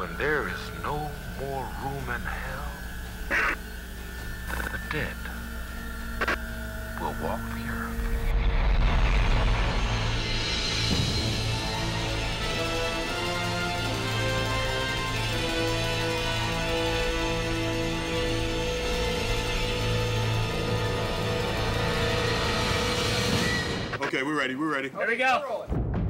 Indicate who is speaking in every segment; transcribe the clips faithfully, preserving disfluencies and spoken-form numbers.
Speaker 1: when there is no more room in hell, the dead will walk the earth.
Speaker 2: Okay, we're ready, we're ready.
Speaker 3: Here we go.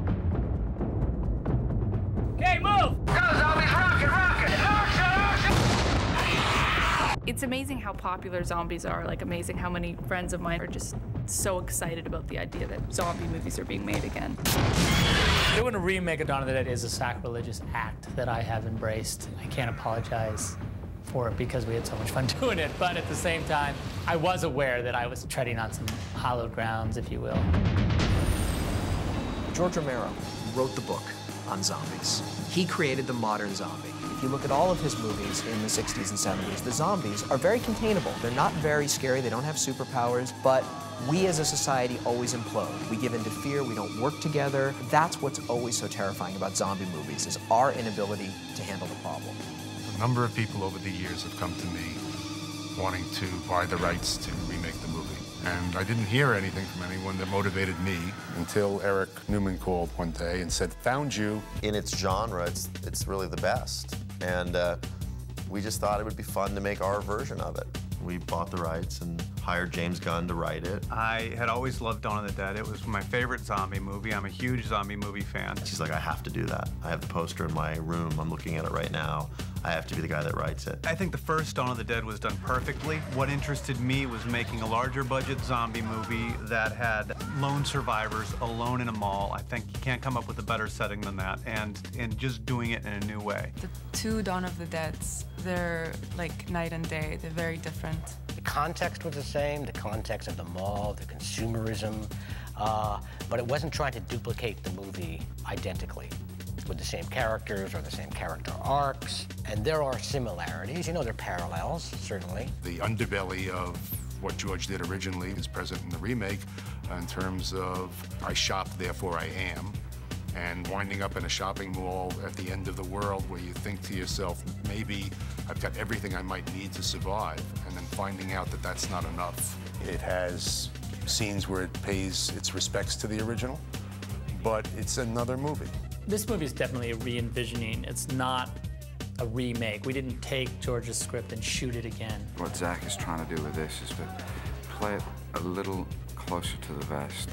Speaker 3: Okay, move!
Speaker 1: Go, zombies, rocket, rocket! Action, action!
Speaker 4: It's amazing how popular zombies are, like amazing how many friends of mine are just so excited about the idea that zombie movies are being made again.
Speaker 3: Doing a remake of Dawn of the Dead is a sacrilegious act that I have embraced. I can't apologize for it because we had so much fun doing it, but at the same time, I was aware that I was treading on some hallowed grounds, if you will.
Speaker 5: George Romero wrote the book on zombies. He created the modern zombie. If you look at all of his movies in the sixties and seventies, the zombies are very containable. They're not very scary, they don't have superpowers, but we as a society always implode. We give in to fear, we don't work together. That's what's always so terrifying about zombie movies, is our inability to handle the problem.
Speaker 2: A number of people over the years have come to me wanting to buy the rights to remake the movie. And I didn't hear anything from anyone that motivated me until Eric Newman called one day and said, found you.
Speaker 6: In its genre, it's, it's really the best. And uh, we just thought it would be fun to make our version of it. We bought the rights and hired James Gunn to write it.
Speaker 7: I had always loved Dawn of the Dead. It was my favorite zombie movie. I'm a huge zombie movie fan.
Speaker 6: She's like, I have to do that. I have the poster in my room. I'm looking at it right now. I have to be the guy that writes it.
Speaker 7: I think the first Dawn of the Dead was done perfectly. What interested me was making a larger budget zombie movie that had lone survivors alone in a mall. I think you can't come up with a better setting than that, and, and just doing it in a new way.
Speaker 8: The two Dawn of the Deads, they're like night and day. They're very different.
Speaker 9: The context was the same, the context of the mall, the consumerism, uh, but it wasn't trying to duplicate the movie identically with the same characters or the same character arcs. And there are similarities, you know, there are parallels, certainly.
Speaker 2: The underbelly of what George did originally is present in the remake in terms of I shopped, therefore I am. And winding up in a shopping mall at the end of the world where you think to yourself, maybe I've got everything I might need to survive, and then finding out that that's not enough. It has scenes where it pays its respects to the original, but it's another movie.
Speaker 3: This movie is definitely a re-envisioning. It's not a remake. We didn't take George's script and shoot it again.
Speaker 10: What Zack is trying to do with this is to play it a little closer to the vest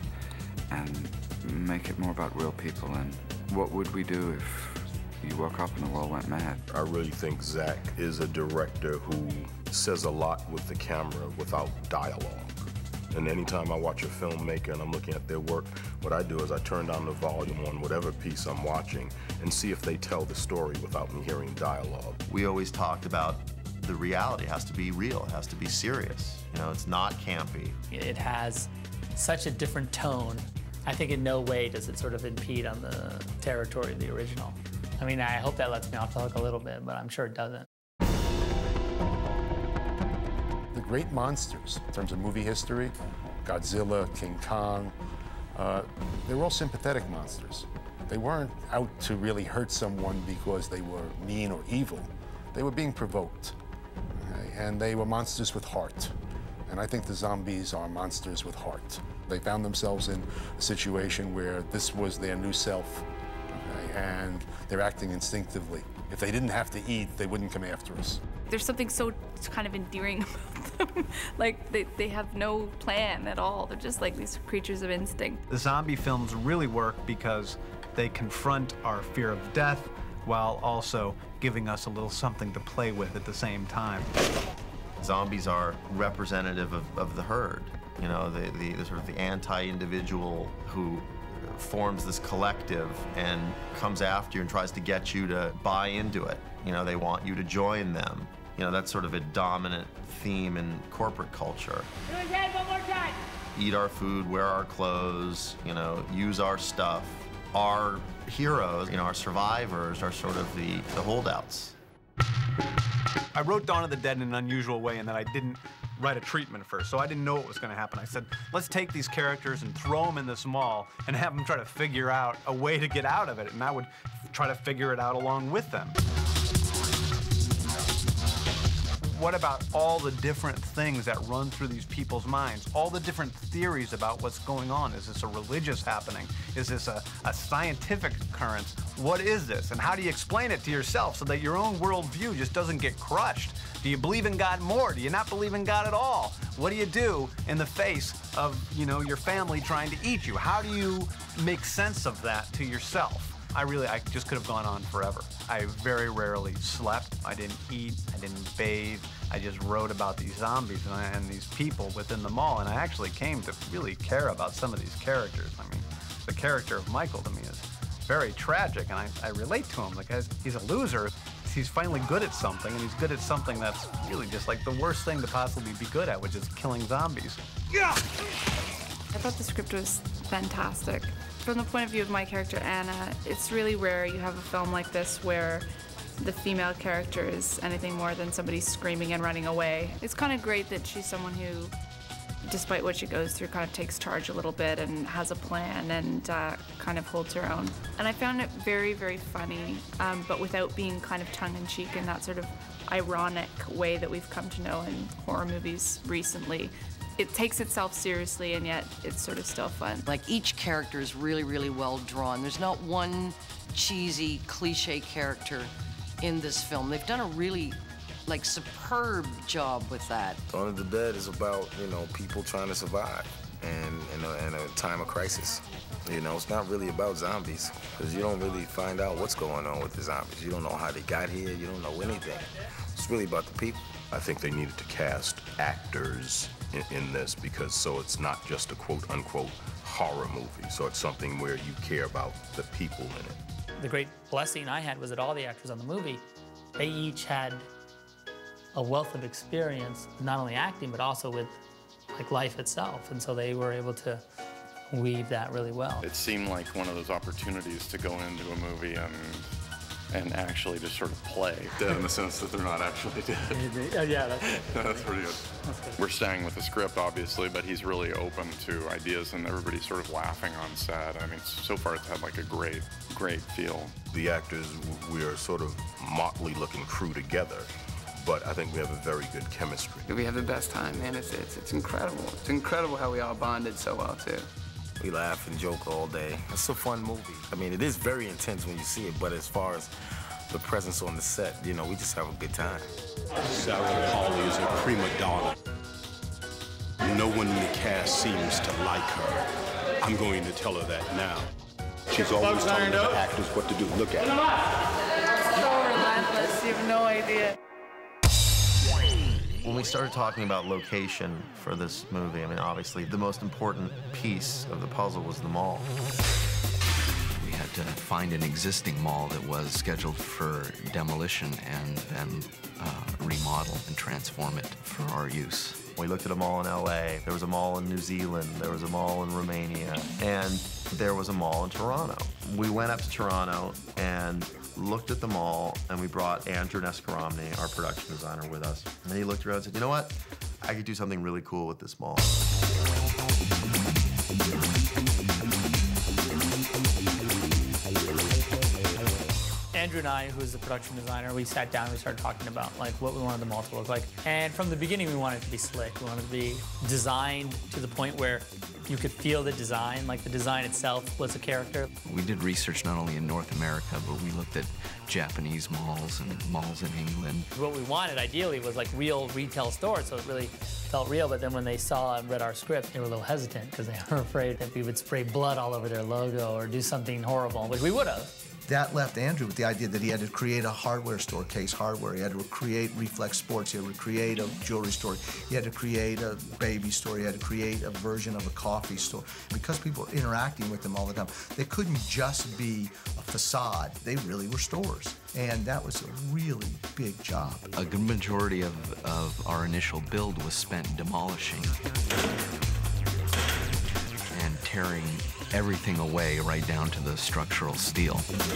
Speaker 10: and make it more about real people and what would we do if you woke up and the world went mad.
Speaker 2: I really think Zack is a director who says a lot with the camera without dialogue. And anytime I watch a filmmaker and I'm looking at their work, what I do is I turn down the volume on whatever piece I'm watching and see if they tell the story without me hearing dialogue.
Speaker 6: We always talked about the reality. It has to be real. It has to be serious. You know, it's not campy.
Speaker 3: It has such a different tone. I think in no way does it sort of impede on the territory of the original. I mean, I hope that lets me off the hook a little bit, but I'm sure it doesn't.
Speaker 2: The great monsters, in terms of movie history, Godzilla, King Kong, uh, they were all sympathetic monsters. They weren't out to really hurt someone because they were mean or evil. They were being provoked, okay? And they were monsters with heart. And I think the zombies are monsters with heart. They found themselves in a situation where this was their new self, okay? And they're acting instinctively. If they didn't have to eat, they wouldn't come after us.
Speaker 4: There's something so kind of endearing about them. Like, they, they have no plan at all. They're just like these creatures of instinct.
Speaker 7: The zombie films really work because they confront our fear of death while also giving us a little something to play with at the same time.
Speaker 6: Zombies are representative of, of the herd. You know, the, the, the sort of the anti-individual who forms this collective and comes after you and tries to get you to buy into it. You know, they want you to join them. You know, that's sort of a dominant theme in corporate culture.
Speaker 3: Do it again, one more time.
Speaker 6: Eat our food, wear our clothes, you know, use our stuff. Our heroes, you know, our survivors are sort of the, the holdouts.
Speaker 7: I wrote Dawn of the Dead in an unusual way in that I didn't write a treatment first, so I didn't know what was going to happen. I said, let's take these characters and throw them in this mall and have them try to figure out a way to get out of it, and I would try to figure it out along with them. What about all the different things that run through these people's minds? All the different theories about what's going on. Is this a religious happening? Is this a, a scientific occurrence? What is this? And how do you explain it to yourself so that your own worldview just doesn't get crushed? Do you believe in God more? Do you not believe in God at all? What do you do in the face of, you know, your family trying to eat you? How do you make sense of that to yourself? I really, I just could have gone on forever. I very rarely slept. I didn't eat. I didn't bathe. I just wrote about these zombies and, and these people within the mall, and I actually came to really care about some of these characters. I mean, the character of Michael to me is very tragic, and I, I relate to him. Like, he's a loser. He's finally good at something, and he's good at something that's really just like the worst thing to possibly be good at, which is killing zombies. Yeah!
Speaker 4: I thought the script was fantastic. From the point of view of my character, Anna, it's really rare you have a film like this where the female character is anything more than somebody screaming and running away. It's kind of great that she's someone who, despite what she goes through, kind of takes charge a little bit and has a plan and uh, kind of holds her own. And I found it very, very funny, um, but without being kind of tongue-in-cheek in that sort of ironic way that we've come to know in horror movies recently. It takes itself seriously, and yet it's sort of still fun.
Speaker 11: Like, each character is really, really well drawn. There's not one cheesy, cliche character in this film. They've done a really, like, superb job with that.
Speaker 12: Dawn of the Dead is about, you know, people trying to survive and in a, in a time of crisis. You know, it's not really about zombies, because you don't really find out what's going on with the zombies. You don't know how they got here. You don't know anything. It's really about the people.
Speaker 13: I think they needed to cast actors in, in this, because so it's not just a quote-unquote horror movie. So it's something where you care about the people in it.
Speaker 3: The great blessing I had was that all the actors on the movie, they each had a wealth of experience, not only acting, but also with like life itself. And so they were able to weave that really well.
Speaker 14: It seemed like one of those opportunities to go into a movie and and actually just sort of play. Dead in the sense that they're not actually dead.
Speaker 3: Yeah, yeah, that's good.
Speaker 14: That's pretty good.
Speaker 3: That's good.
Speaker 14: We're staying with the script, obviously, but he's really open to ideas, and everybody's sort of laughing on set. I mean, so far it's had like a great, great feel.
Speaker 13: The actors, we are sort of motley-looking crew together, but I think we have a very good chemistry.
Speaker 15: We have the best time, man. It's, it's, it's incredible. It's incredible how we all bonded so well, too.
Speaker 12: We laugh and joke all day. It's a fun movie. I mean, it is very intense when you see it, but as far as the presence on the set, you know, we just have a good time.
Speaker 13: Sarah Pauli is a prima donna. No one in the cast seems to like her. I'm going to tell her that now. She's always telling the actors what to do. Look at her.
Speaker 4: So relentless, you have no idea.
Speaker 6: When we started talking about location for this movie, I mean, obviously, the most important piece of the puzzle was the mall.
Speaker 16: We had to find an existing mall that was scheduled for demolition and, and uh, remodel and transform it for our use.
Speaker 6: We looked at a mall in L A, there was a mall in New Zealand, there was a mall in Romania, and there was a mall in Toronto. We went up to Toronto and looked at the mall, and we brought Andrew Nescaramne, our production designer, with us. And he looked around and said, you know what? I could do something really cool with this mall.
Speaker 3: Andrew and I, who's the production designer, we sat down and we started talking about like what we wanted the mall to look like. And from the beginning, we wanted it to be slick. We wanted it to be designed to the point where you could feel the design, like the design itself was a character.
Speaker 16: We did research not only in North America, but we looked at Japanese malls and malls in England.
Speaker 3: What we wanted, ideally, was like real retail stores, so it really felt real. But then when they saw and read our script, they were a little hesitant because they were afraid that we would spray blood all over their logo or do something horrible, which we would have.
Speaker 17: That left Andrew with the idea that he had to create a hardware store, Case Hardware. He had to create Reflex Sports. He had to create a jewelry store. He had to create a baby store. He had to create a version of a coffee store. Because people were interacting with them all the time, they couldn't just be a facade. They really were stores. And that was a really big job.
Speaker 16: A good majority of, of our initial build was spent demolishing and tearing everything away right down to the structural steel.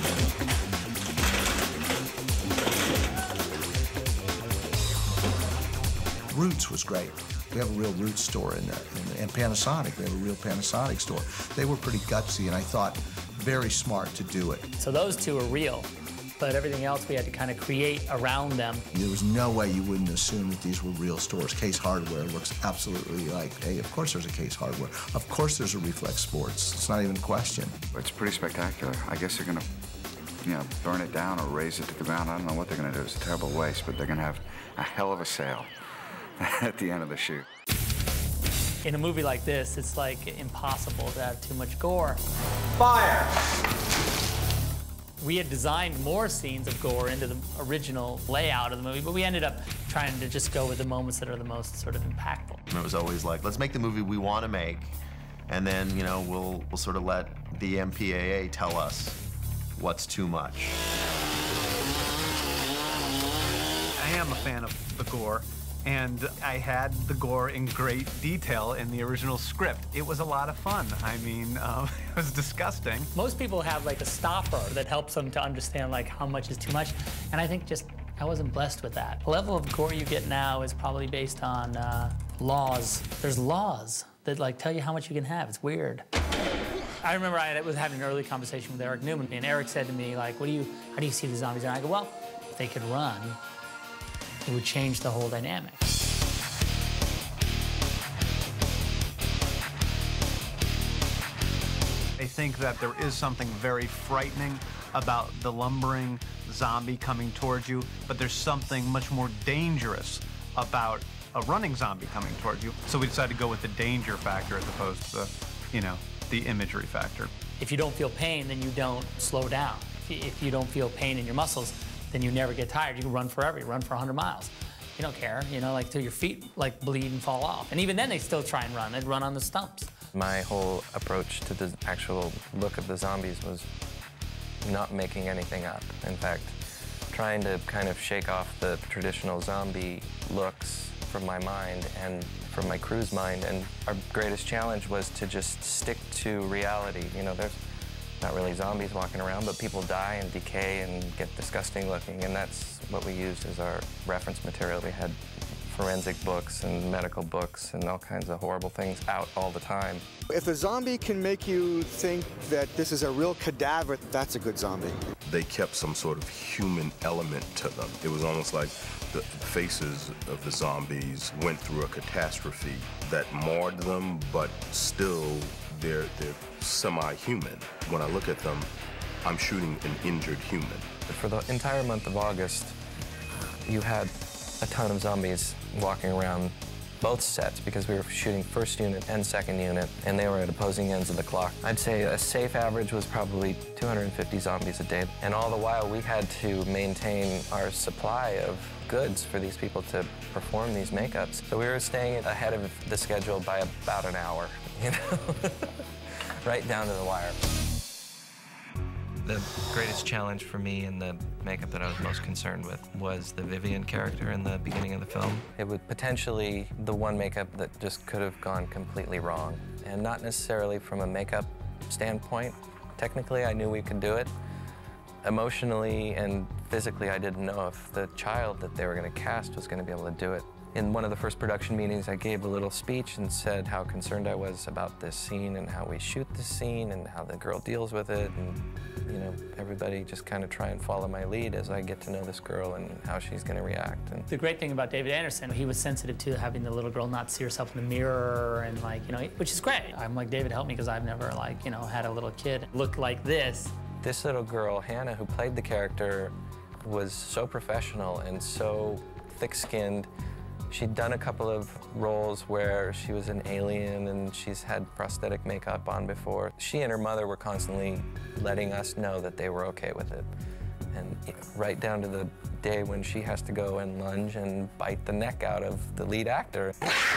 Speaker 17: Roots was great. We have a real Roots store in there. And, and Panasonic, we have a real Panasonic store. They were pretty gutsy, and I thought very smart to do it.
Speaker 3: So those two are real. but everything else we had to kind of create around them.
Speaker 17: There was no way you wouldn't assume that these were real stores. Case Hardware looks absolutely like, hey, of course there's a Case Hardware. Of course there's a Reflex Sports. It's not even a question.
Speaker 10: It's pretty spectacular. I guess they're gonna, you know, burn it down or raise it to the ground. I don't know what they're gonna do. It's a terrible waste, but they're gonna have a hell of a sale at the end of the shoot.
Speaker 3: In a movie like this, it's like impossible to have too much gore.
Speaker 18: Fire!
Speaker 3: We had designed more scenes of gore into the original layout of the movie, but we ended up trying to just go with the moments that are the most sort of impactful.
Speaker 6: And it was always like, let's make the movie we want to make, and then, you know, we'll, we'll sort of let the M P A A tell us what's too much.
Speaker 7: I am a fan of the gore, and I had the gore in great detail in the original script. It was a lot of fun. I mean, uh, it was disgusting.
Speaker 3: Most people have like a stopper that helps them to understand like how much is too much, and I think just I wasn't blessed with that. The level of gore you get now is probably based on uh, laws. There's laws that like tell you how much you can have. It's weird. I remember I was having an early conversation with Eric Newman, and Eric said to me like, "What do you? How do you see the zombies?" And I go, "Well, if they could run, it would change the whole dynamic."
Speaker 7: I think that there is something very frightening about the lumbering zombie coming towards you, but there's something much more dangerous about a running zombie coming towards you. So we decided to go with the danger factor as opposed to the, you know, the imagery factor.
Speaker 3: If you don't feel pain, then you don't slow down. If you don't feel pain in your muscles, then you never get tired. You can run forever. You run for one hundred miles. You don't care, you know, like till your feet like bleed and fall off. And even then they still try and run. They'd run on the stumps.
Speaker 19: My whole approach to the actual look of the zombies was not making anything up. In fact, trying to kind of shake off the traditional zombie looks from my mind and from my crew's mind. And our greatest challenge was to just stick to reality. You know, there's not really zombies walking around, but people die and decay and get disgusting looking, and that's what we used as our reference material. We had forensic books and medical books and all kinds of horrible things out all the time.
Speaker 18: If a zombie can make you think that this is a real cadaver, that's a good zombie.
Speaker 20: They kept some sort of human element to them. It was almost like the faces of the zombies went through a catastrophe that marred them, but still they're, they're semi-human. When I look at them, I'm shooting an injured human.
Speaker 19: For the entire month of August, you had a ton of zombies walking around both sets because we were shooting first unit and second unit, and they were at opposing ends of the clock. I'd say a safe average was probably two hundred fifty zombies a day, and all the while we had to maintain our supply of goods for these people to perform these makeups. So we were staying ahead of the schedule by about an hour, you know, right down to the wire. The greatest challenge for me and the makeup that I was most concerned with was the Vivian character in the beginning of the film. It was potentially the one makeup that just could have gone completely wrong, and not necessarily from a makeup standpoint. Technically, I knew we could do it. Emotionally and physically, I didn't know if the child that they were going to cast was going to be able to do it. In one of the first production meetings, I gave a little speech and said how concerned I was about this scene and how we shoot this scene and how the girl deals with it. And, you know, everybody just kind of try and follow my lead as I get to know this girl and how she's going to react. And
Speaker 3: the great thing about David Anderson, he was sensitive to having the little girl not see herself in the mirror and like, you know, which is great. I'm like, David, help me, because I've never like, you know, had a little kid look like this.
Speaker 19: This little girl, Hannah, who played the character, was so professional and so thick-skinned. She'd done a couple of roles where she was an alien and she's had prosthetic makeup on before. She and her mother were constantly letting us know that they were okay with it. And right down to the day when she has to go and lunge and bite the neck out of the lead actor.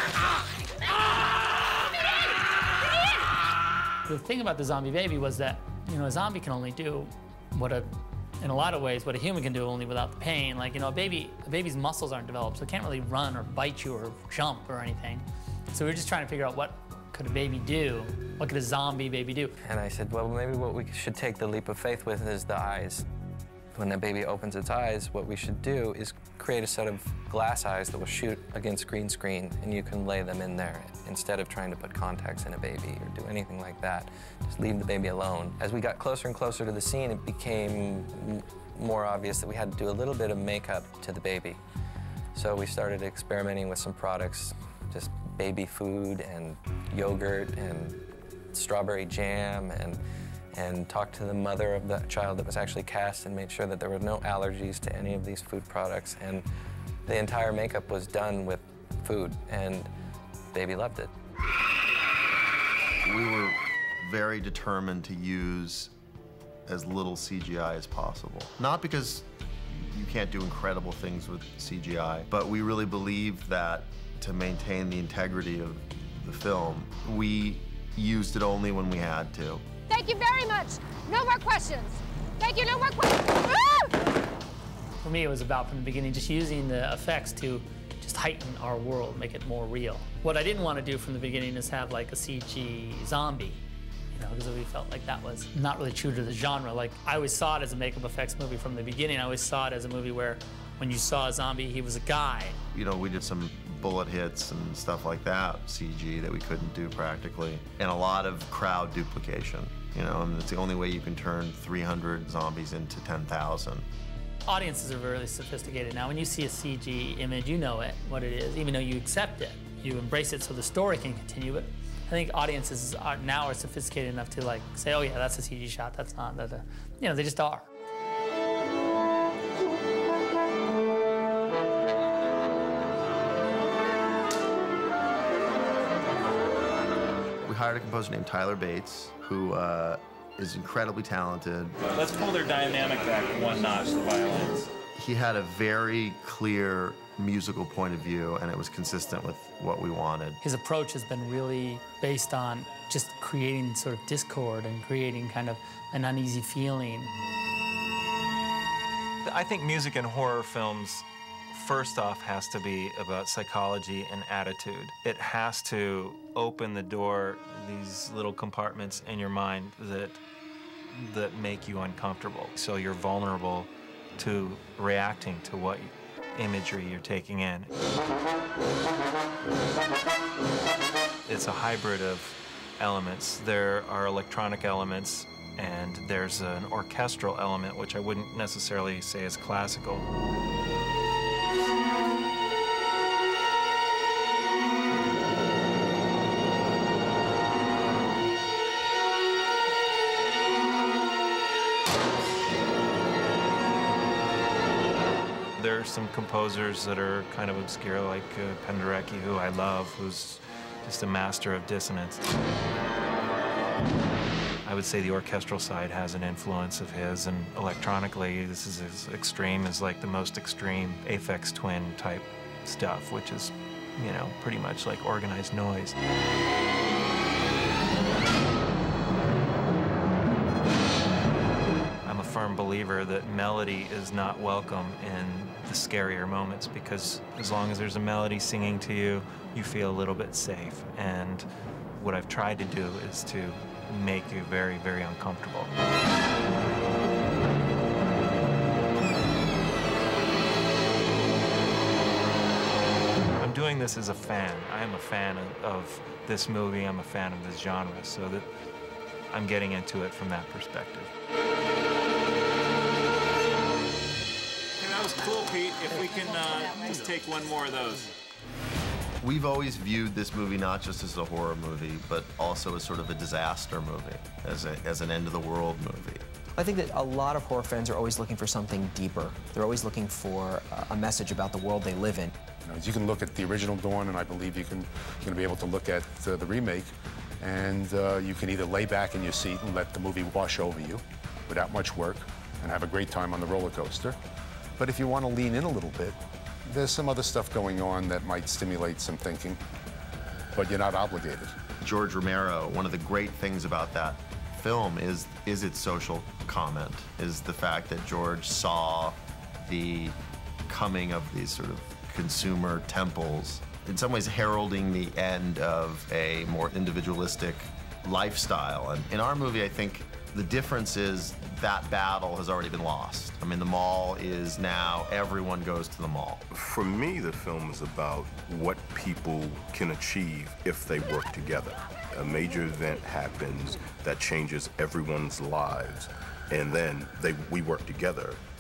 Speaker 3: The thing about the zombie baby was that, you know, a zombie can only do what a in a lot of ways, what a human can do, only without the pain. Like, you know, a baby, a baby's muscles aren't developed, so it can't really run or bite you or jump or anything. So we were just trying to figure out what could a baby do? What could a zombie baby do?
Speaker 19: And I said, well, maybe what we should take the leap of faith with is the eyes. When that baby opens its eyes, what we should do is create a set of glass eyes that will shoot against green screen, and you can lay them in there instead of trying to put contacts in a baby or do anything like that. Just leave the baby alone. As we got closer and closer to the scene, it became more obvious that we had to do a little bit of makeup to the baby. So we started experimenting with some products, just baby food and yogurt and strawberry jam, and and talked to the mother of the child that was actually cast and made sure that there were no allergies to any of these food products. And the entire makeup was done with food, and baby loved it.
Speaker 6: We were very determined to use as little C G I as possible. Not because you can't do incredible things with C G I, but we really believed that to maintain the integrity of the film, we used it only when we had to.
Speaker 21: Thank you very much. No more questions. Thank you, no more questions. Ah!
Speaker 3: For me, it was about, from the beginning, just using the effects to just heighten our world, make it more real. What I didn't want to do from the beginning is have like a C G zombie, you know, because we felt like that was not really true to the genre. Like, I always saw it as a makeup effects movie from the beginning. I always saw it as a movie where when you saw a zombie, he was a guy.
Speaker 6: You know, we did some bullet hits and stuff like that, C G, that we couldn't do practically, and a lot of crowd duplication, you know, and it's the only way you can turn three hundred zombies into ten thousand.
Speaker 3: Audiences are really sophisticated now. When you see a C G image, you know it, what it is, even though you accept it. You embrace it so the story can continue, but I think audiences are now are sophisticated enough to like say, oh yeah, that's a C G shot, that's not, that, uh, you know, they just are.
Speaker 6: We hired a composer named Tyler Bates, who uh, is incredibly talented.
Speaker 22: Let's pull their dynamic back one notch, the violins.
Speaker 6: He had a very clear musical point of view, and it was consistent with what we wanted.
Speaker 3: His approach has been really based on just creating sort of discord and creating kind of an uneasy feeling.
Speaker 23: I think music in horror films, first off, has to be about psychology and attitude. It has to open the door, these little compartments in your mind that, that make you uncomfortable. So you're vulnerable to reacting to what imagery you're taking in. It's a hybrid of elements. There are electronic elements, and there's an orchestral element, which I wouldn't necessarily say is classical. There are some composers that are kind of obscure, like uh, Penderecki, who I love, who's just a master of dissonance. I would say the orchestral side has an influence of his, and electronically, this is as extreme as like the most extreme Aphex Twin type stuff, which is, you know, pretty much like organized noise. I'm a firm believer that melody is not welcome in the scarier moments, because as long as there's a melody singing to you, you feel a little bit safe. And what I've tried to do is to make you very, very uncomfortable. I'm doing this as a fan. I am a fan of, of this movie. I'm a fan of this genre, so that I'm getting into it from that perspective.
Speaker 22: That was cool, Pete. If we can uh, just take one more of those.
Speaker 6: We've always viewed this movie not just as a horror movie, but also as sort of a disaster movie, as, a, as an end-of-the-world movie.
Speaker 5: I think that a lot of horror fans are always looking for something deeper. They're always looking for a message about the world they live in.
Speaker 2: You know, you can look at the original Dawn, and I believe you can, you're going to be able to look at uh, the remake, and uh, you can either lay back in your seat and let the movie wash over you without much work and have a great time on the roller coaster. But if you want to lean in a little bit, there's some other stuff going on that might stimulate some thinking, but you're not obligated.
Speaker 6: George Romero, one of the great things about that film is, is its social comment, is the fact that George saw the coming of these sort of consumer temples, in some ways heralding the end of a more individualistic lifestyle. And in our movie, I think the difference is that battle has already been lost. I mean, the mall is now, everyone goes to the mall.
Speaker 20: For me, the film is about what people can achieve if they work together. A major event happens that changes everyone's lives, and then they, we work together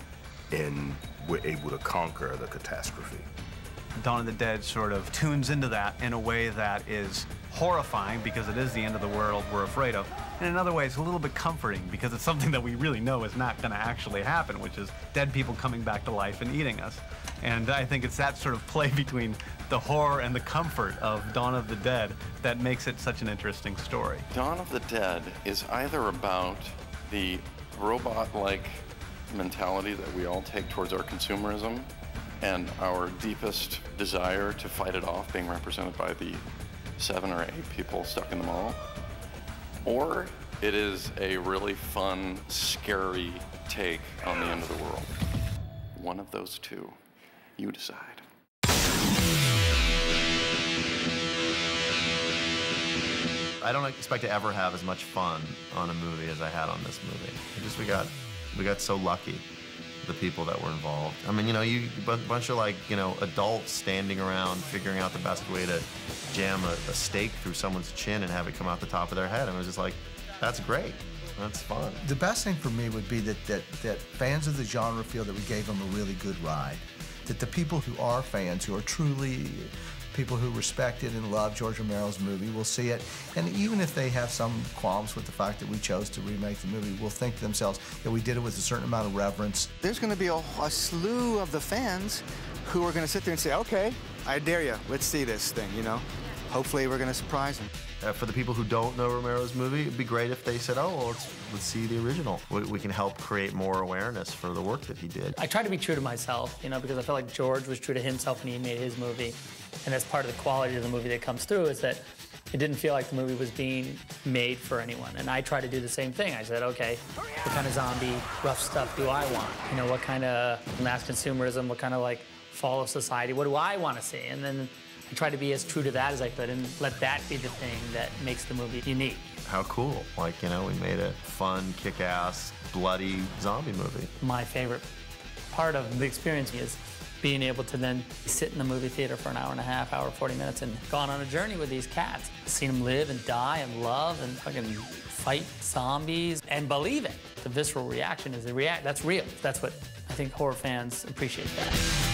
Speaker 20: and we're able to conquer the catastrophe.
Speaker 7: Dawn of the Dead sort of tunes into that in a way that is horrifying because it is the end of the world we're afraid of. And in another way, it's a little bit comforting because it's something that we really know is not going to actually happen, which is dead people coming back to life and eating us. And I think it's that sort of play between the horror and the comfort of Dawn of the Dead that makes it such an interesting story.
Speaker 14: Dawn of the Dead is either about the robot-like mentality that we all take towards our consumerism and our deepest desire to fight it off being represented by the seven or eight people stuck in the mall, or it is a really fun, scary take on the end of the world. One of those two. You decide.
Speaker 6: I don't expect to ever have as much fun on a movie as I had on this movie. It just we got we got so lucky, the people that were involved. I mean, you know, you a bunch of like, you know, adults standing around figuring out the best way to jam a, a steak through someone's chin and have it come out the top of their head. And it was just like, that's great. That's fun.
Speaker 17: The best thing for me would be that, that, that fans of the genre feel that we gave them a really good ride. That the people who are fans, who are truly people who respected and love George Romero's movie will see it. And even if they have some qualms with the fact that we chose to remake the movie, will think to themselves that we did it with a certain amount of reverence.
Speaker 18: There's going to be a, a slew of the fans who are going to sit there and say, okay, I dare you, let's see this thing, you know? Hopefully we're going to surprise them.
Speaker 6: Uh, for the people who don't know Romero's movie, it'd be great if they said, oh, well, let's, let's see the original. We, we can help create more awareness for the work that he did.
Speaker 3: I try to be true to myself, you know, because I feel like George was true to himself when he made his movie. And that's part of the quality of the movie that comes through, is that it didn't feel like the movie was being made for anyone. And I try to do the same thing. I said, okay, what kind of zombie rough stuff do I want? You know, what kind of mass consumerism, what kind of like fall of society, what do I want to see? And then I try to be as true to that as I could and let that be the thing that makes the movie unique.
Speaker 6: How cool. Like, you know, we made a fun, kick-ass, bloody zombie movie.
Speaker 3: My favorite part of the experience is being able to then sit in the movie theater for an hour and a half, hour, forty minutes, and gone on a journey with these cats. Seen them live and die and love and fucking fight zombies and believe it. The visceral reaction is the react. That's real. That's what I think horror fans appreciate that.